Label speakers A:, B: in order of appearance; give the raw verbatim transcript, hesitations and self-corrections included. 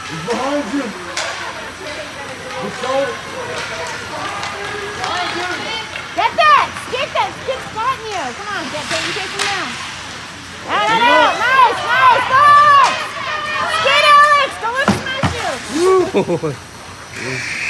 A: He's behind you. Let's go.
B: Get that! Skip that! Skip spotting you! Come on, get that. You take him down. Out, out, out! Nice, nice, nice! Skid, Alex! Don't let him smash you!